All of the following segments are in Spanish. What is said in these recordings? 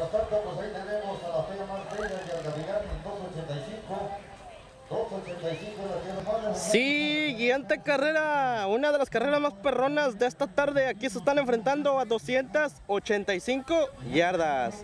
mientras tanto, pues ahí tenemos a la fea más bella y al gavilán en 2.85. 2.85 la tiene Mario. Siguiente carrera, una de las carreras más perronas de esta tarde. Aquí se están enfrentando a 285 yardas.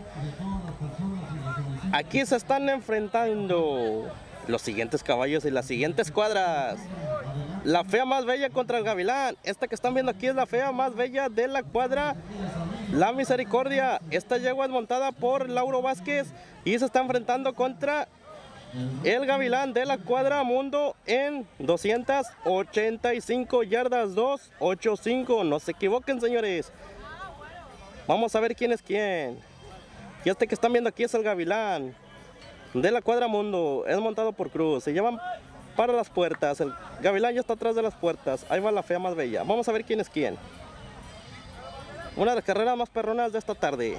Aquí se están enfrentando los siguientes caballos y las siguientes cuadras. La fea más bella contra el gavilán. Esta que están viendo aquí es la fea más bella de la cuadra La Misericordia. Esta yegua es montada por Lauro Vázquez y se está enfrentando contra el gavilán de la cuadra Mundo en 285 yardas. 285, no se equivoquen, señores. Vamos a ver quién es quién. Y este que están viendo aquí es el gavilán de la cuadra Mundo, es montado por Cruz. Se llevan para las puertas. El gavilán ya está atrás de las puertas. Ahí va la fea más bella. Vamos a ver quién es quién. Una de las carreras más perronas de esta tarde.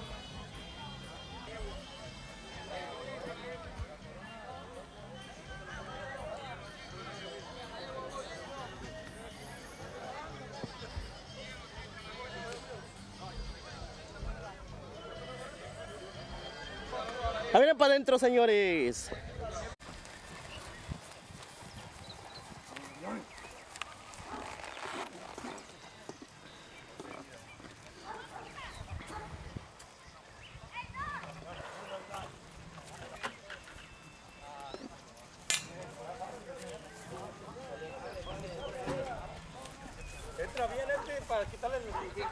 Ahí vienen para adentro, señores. Entra bien para quitarle el...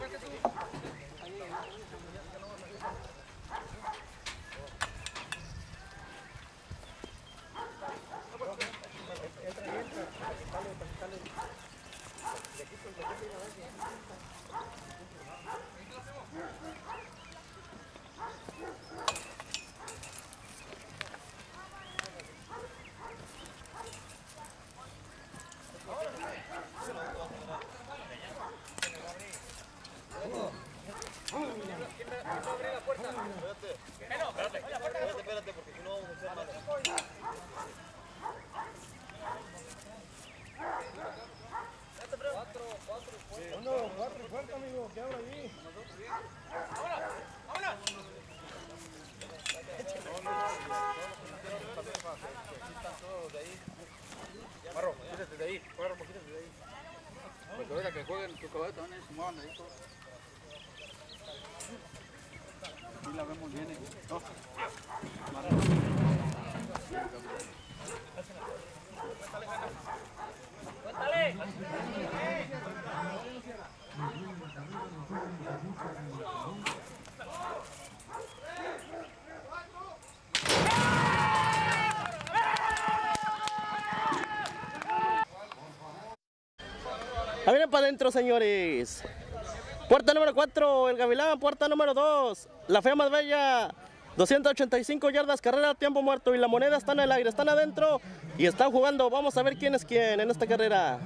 Espérate, porque si no vamos a hacer mal. Cuatro y fuerte, amigo, que abra ahí. ¡Vámonos! Marro, quítate de ahí, quítate de ahí. Pues ahora que jueguen tu caballo también se muevan de ahí todos. Aquí la vemos bien, ¿no? ¡Cuéntale! Ahí vienen para adentro, señores. Puerta número 4, el gavilán. Puerta número 2, la fea más bella. 285 yardas, carrera a tiempo muerto. Y la moneda está en el aire, están adentro y están jugando. Vamos a ver quién es quién en esta carrera.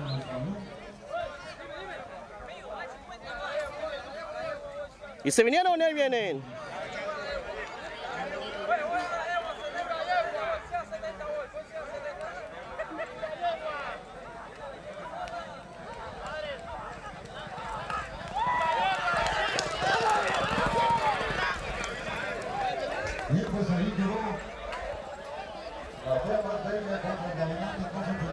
Y se vinieron y ahí vienen. Y pues ahí quedó la fea más bella contra el gavilán de 2.85.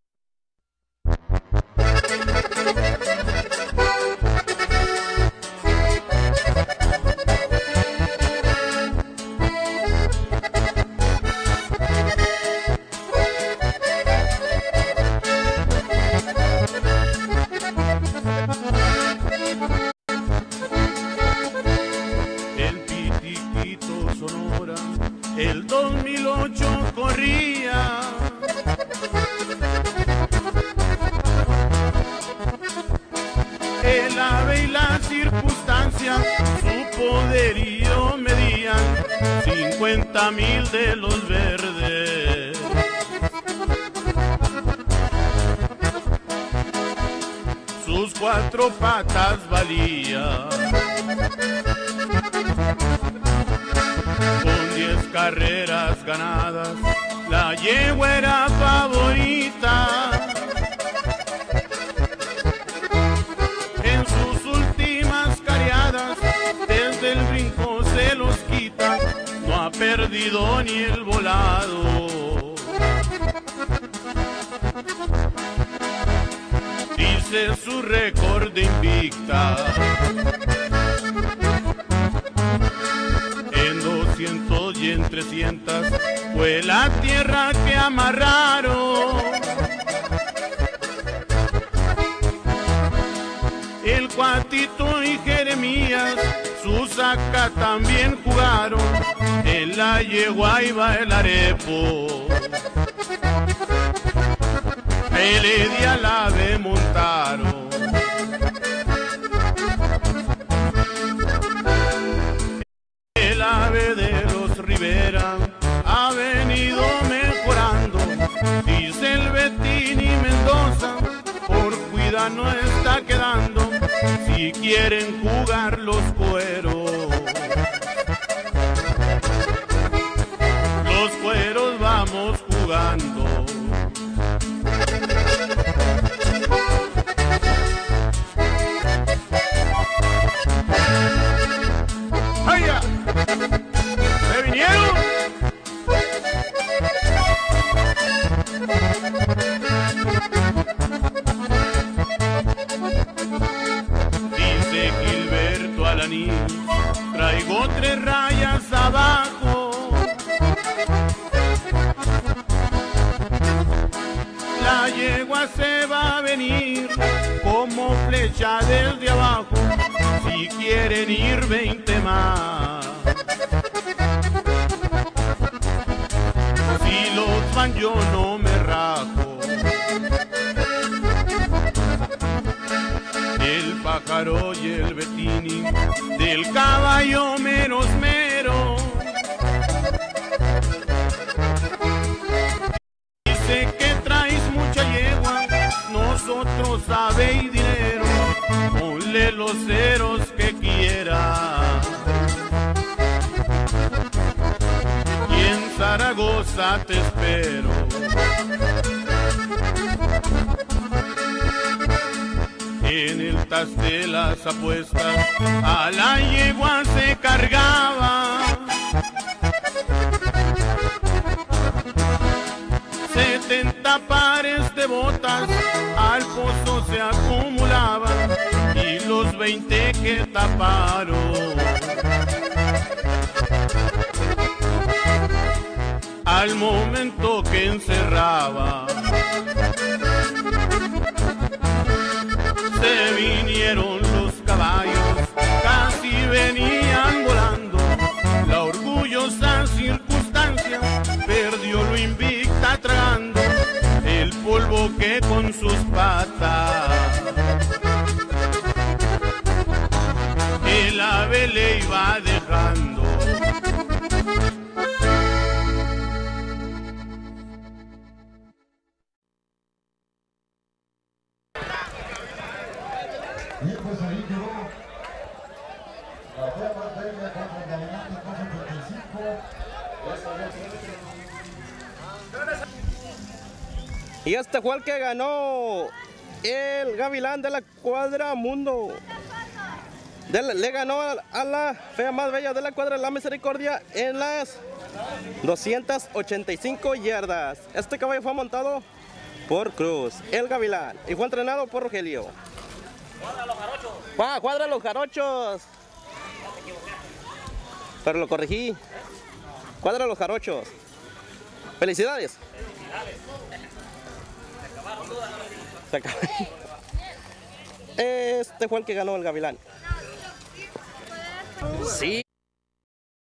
El 2008 corría, el ave y la circunstancia su poderío medían 50,000 de los verdes. Sus 4 patas valían. Con 10 carreras ganadas, la yegua era favorita. En sus últimas cariadas, desde el brinco se lo perdido ni el volado. Dice su récord de invicta. En 200 y en 300 fue la tierra que amarraron. El Cuatito y Jeremías, Susaca también jugaron. En la yegua iba el arepo. Heredia la ave montaron. El ave de los Rivera ha venido mejorando. Dice el Betín y Mendoza, por cuidar no está quedando. Si quieren jugar los cueros, los cueros vamos jugando. ¡Vaya! ¡Se vinieron! Dice Gilberto Alaní, traigo 3 rayas abajo. La yegua se va a venir como flecha desde abajo. Si quieren ir 20 más. Si los van yo no me rajo. El Pájaro y el Bettini, del caballo menos mero. Dice que traes mucha yegua, nosotros sabéis dinero. Ponle los ceros que quiera. Y en Zaragoza te espero. En el tas de las apuestas a la yegua se cargaba. 70 pares de botas al pozo se acumulaban y los 20 que taparon. Al momento que encerraba, se vinieron los caballos, casi venían volando. La orgullosa circunstancia perdió lo invicta tragando el polvo que con sus patas el ave le iba dejando. Y pues ahí quedó la fea Martella contra el Gavilán de 285. Y este fue el que ganó el Gavilán de la Cuadra Mundo. Le ganó a la fea más bella de la Cuadra La Misericordia en las 285 yardas. Este caballo fue montado por Cruz, el Gavilán, y fue entrenado por Rogelio. Cuadra los jarochos. Cuadra los jarochos. Pero lo corregí. Cuadra los jarochos. Felicidades. Se acabaron. Este fue el que ganó el Gavilán. Sí.